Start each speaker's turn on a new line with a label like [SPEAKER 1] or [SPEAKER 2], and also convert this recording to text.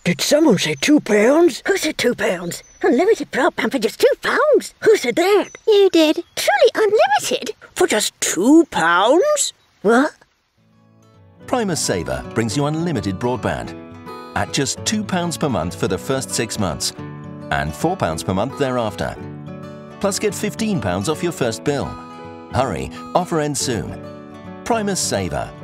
[SPEAKER 1] Did someone say £2?
[SPEAKER 2] Who said £2? Unlimited broadband for just £2? Who said that?
[SPEAKER 3] You did.
[SPEAKER 2] Truly unlimited?
[SPEAKER 1] For just £2?
[SPEAKER 2] What?
[SPEAKER 4] Primus Saver brings you unlimited broadband at just £2 per month for the first 6 months and £4 per month thereafter. Plus get £15 off your first bill. Hurry, offer ends soon. Primus Saver.